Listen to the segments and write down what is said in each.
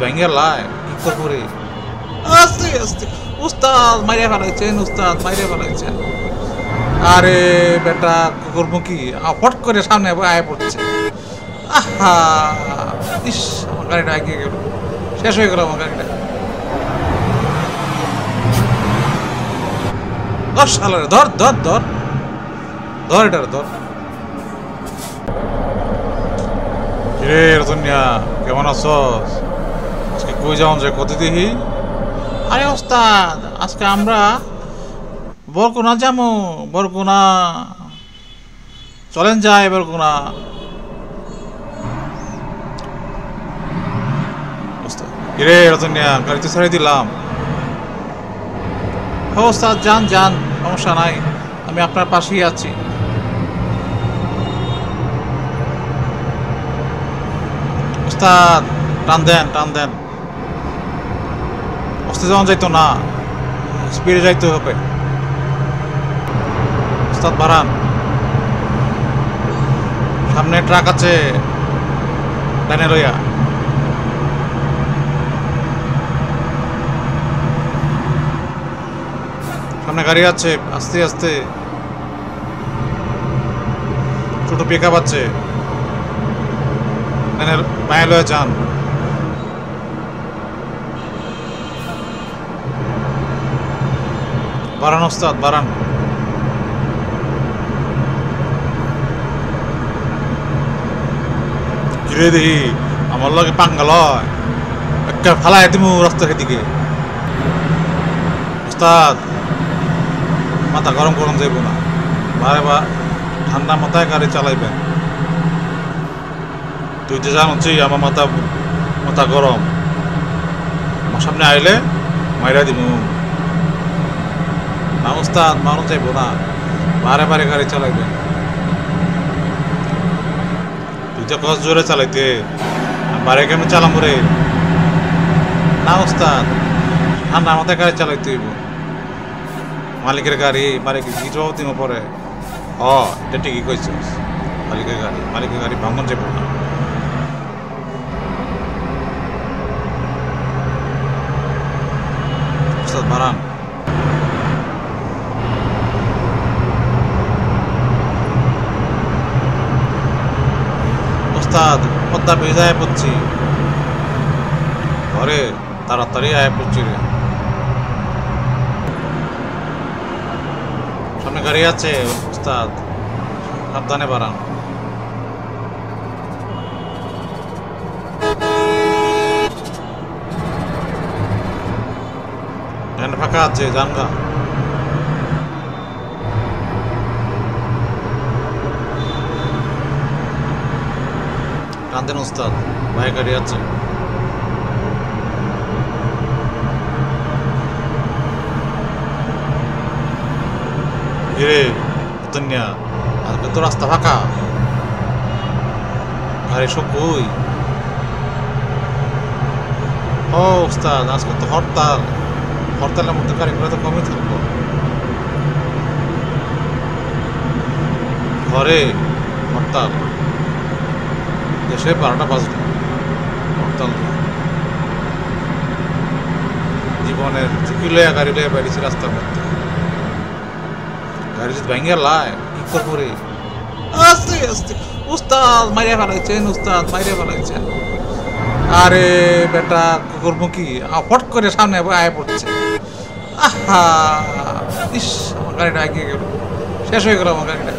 ভেঙে লাই কি করবো রে আস্তে আস্তে উস্তাদ মাইরে ফেলাইছেন উস্তাদ মাইরে ফেলাইছেন আরে বেটা করবো কি ফট করে সামনে আয় পড়ছে আহা ইস আমার গাড়িটা এগিয়ে গেল শেষ হয়ে গেল আমার গাড়িটা 10 সালের ধর ধর ধর ধর এটার ধর কিরে রতনিয়া কেমন আছস আজকে কই যাওন যে কত দেখি আরে ওস্তাদ আজকে আমরা বরগুনা যাবো বরগুনা চলেন যাই বরগুনা কিরে রতনিয়া গাড়ি তো ছেড়ে দিলাম হ্যাঁ ওস্তাদ যান যান সমস্যা নাই আমি আপনার পাশেই আছি ওস্তাদ টান দেন ওস্তাদ যাওয়া যাইতো না স্পিডে যাইতে হবে ওস্তাদ বাড়ান সামনে ট্রাক আছে ডানে লইয়া সামনে গাড়ি আছে আস্তে আস্তে ছোট পিকআপ আছে মায়া লয়ে যান বাড়ান ওস্তাদ বাড়ান ঘিরে দেখি আমার লগে পাঙ্গাল হয় একটা ফালাই দিমু রাস্তার দিকে ওস্তাদ মাথা গরম যাইব না বারে বা ঠান্ডা মাথায় গাড়ি চালাইবেন তুই যে জানছি আমার মাথা গরম আমার সামনে আইলে মাইরা দিব না ওস্তাদ মারুন যাইব না বারে গাড়ি চালাইবেন তুই তো কষ্ট জোরে চালাইতে বারে কেমন চালাম রে না ওস্তাদ ঠান্ডা মাথায় গাড়ি চালাইতে হইব মালিকের গাড়ি মালিক কি জবাব দিব পরে এটা ঠিকই কইছিস মালিকের গাড়ি ভাঙন যাবো না ওস্তাদ বাড়ান ওস্তাদ পদ্মা ভেজা আয় পড়ছি ঘরে তাড়াতাড়ি আয় পড়ছি রে সামনে গাড়ি আছে ওস্তাদ সাবধানে বাড়ান ফাঁকা আছে জানগা টানতেন ওস্তাদ ভাই গাড়ি আছে তন্যা আজকে তো রাস্তা ফাঁকা গাড়ি সব কই ওস্তাদ আজকে তো হরতালের মধ্যে গাড়িগুলো তো কমই থাকবো ঘরে হরতাল দেশে 12টা বাজলো হরতাল জীবনের ঝুঁকি লইয়া গাড়ি লইয়া বেরিয়েছি রাস্তার মধ্যে গাড়ি যদি ভেঙে লাই কি করবো রে আস্তে আস্তে উস্তাদ মাইরে ফেলাইছেন আরে বেটা করবো কি ফট করে সামনে আয় পড়ছে আহা ইস আমার গাড়িটা এগিয়ে গেল শেষ হয়ে গেল আমার গাড়িটা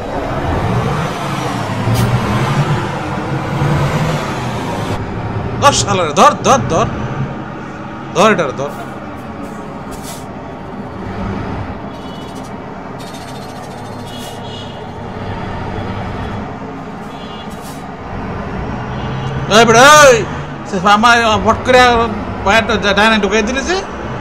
দশ সালের ধর ধর ধর ধর এটার ধর আমার ভট করে পায়েরটা ডাইনে ঢুকাই দিলে যে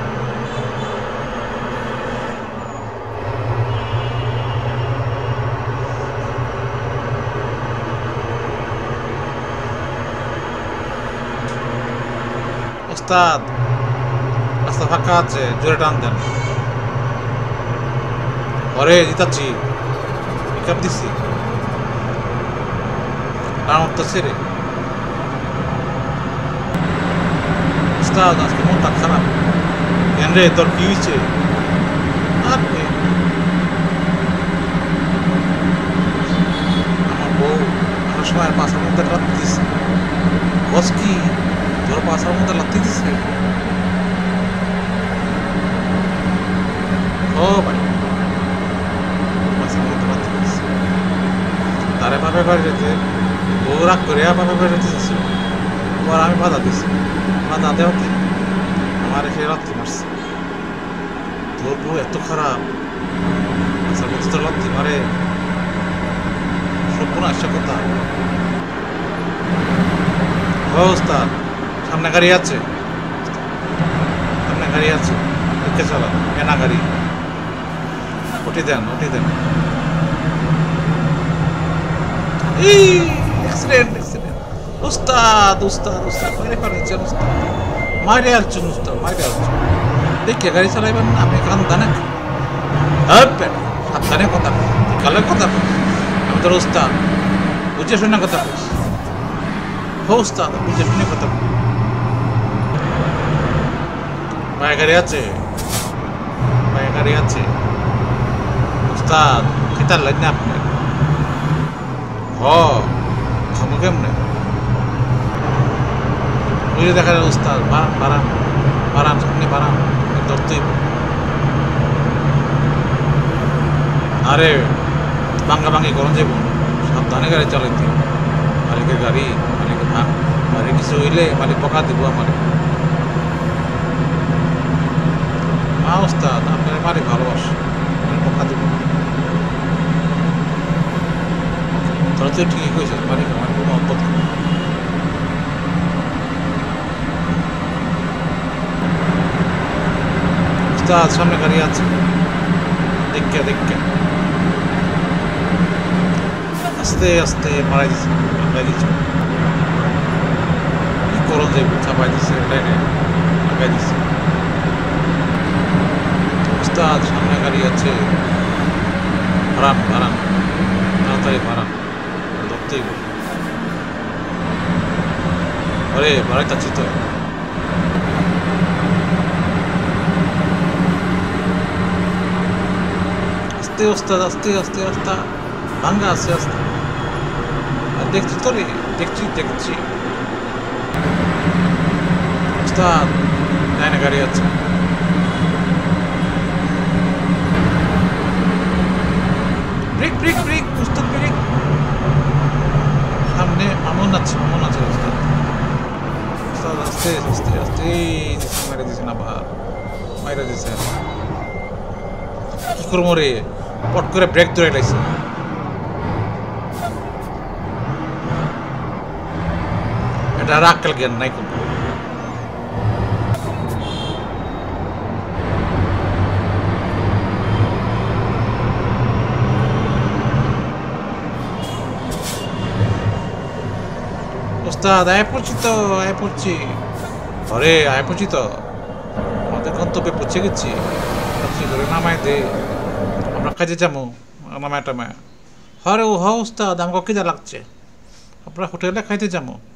ওস্তাদ রাস্তা ফাঁকা আছে জোরে টান দেন ঘরে জিতাচ্ছি পিকআপ দিচ্ছি টান উঠতেছে রে উস্তাদ আজকে মনটা খারাপ। কেন রে, তোর কি হয়েছে? আরে আমার বউ আমার সময় পাশার মধ্যে লাত্তি দিছে। বস কি তোর পাশার মধ্যে লাত্তি দিছে? ও ভাই, পাশার মধ্যে লাত্তি দিছে। তারে বাপে বাড়ি যেতে বউ রাগ করে বাপে বাড়ি যেতেছে। পর আমি বাধা দিছি, বাধা দেওয়াতে আমার সে লাত্তি মারছে। তোর বউ এত খারাপ, পাশার মধ্যে তো লাত্তি মারে, সব কোনো আসছে কথা। ওস্তাদ সামনে গাড়ি আছে, সামনে গাড়ি আছে, দেখে চলো। এনা গাড়ি উঠি দেন, উঠি দেন। এই অ্যাক্সিডেন্ট, অ্যাক্সিডেন্ট। উস্তাদ উস্তাদ উস্তাদ মাইরে ফেলেছেন, উস্তাদ মাইরে আসছেন, উস্তাদ মাইরে আসছেন। দেখে গাড়ি চালাইবেন না, আপনি কান্দানে সাবধানে কথা কালের কথা। আমি তোর উস্তাদ, বুঝে শুনে কথা বলিস। উস্তাদ বুঝে শুনে কথা বল। ভাই গাড়ি আছে, ভাই গাড়ি আছে। উস্তাদ খেতার লাগ না আপনার? হ খামো কেমনে? বুঝে দেখা যায় উস্তাদ। বাড়ান বাড়ান বাড়ান, সামনে বাড়ান, ধরতেই। আরে ভাঙ্গা ভাঙ্গি করুন যাব, সাবধানে গাড়ি চালাইতে। মালিকের গাড়ি, মালিকের ভাঙ গাড়ি কিছু হইলে মালিক বকা দিব আমার। মা উস্তাদ আপনার মালিক ভালোবাসে, বকা দিব। তোরা তো ঠিকই কইছিস, মালিক আমার কোনো অদ্ভুত। উস্তাদ সামনে গাড়ি আছে, দেখে দেখে আস্তে আস্তে মারাই দিচ্ছে, লাগাই দিচ্ছে। কি করো যাইব, চাপাই দিচ্ছে, লাগাই দিচ্ছে। উস্তাদ সামনে গাড়ি আছে, ভাড়ান ভাড়ান, তাড়াতাড়ি ভাড়ান, ধরতেই। আরে বাড়াইতাছি তো। আস্তে উস্তাদ, আস্তে আস্তে আস্তে ভাঙ্গা, আস্তে আস্তে। আর দেখছি তো রে, দেখছি দেখছি। উস্তাদ লাইনে গাড়ি আছে, ব্রেক ব্রেক ব্রেক, উস্তাদ ব্রেক। সামনে মামুন আছে, মামুন আছে। উস্তাদ উস্তাদ আস্তে আস্তে আস্তে মেরে দিয়েছেন, আবার মাইরা দিয়েছেন। কি করবো রে, পট করে ব্রেক ধরে লাইছে। এটা আর আক্কেল জ্ঞান নাই কোনো। ওস্তাদ আয় পড়ছি তো, আয় পড়ছি। আরে আয় পড়ছি তো, আমাদের গন্তব্যে পৌঁছে গেছি। ধরে নামায় দে, আমরা কাজে যাবো। নামায় টামায় হরে ও হ উস্তাদ, আমাকে খিদা লাগছে, আমরা হোটেলে খাইতে যাবো।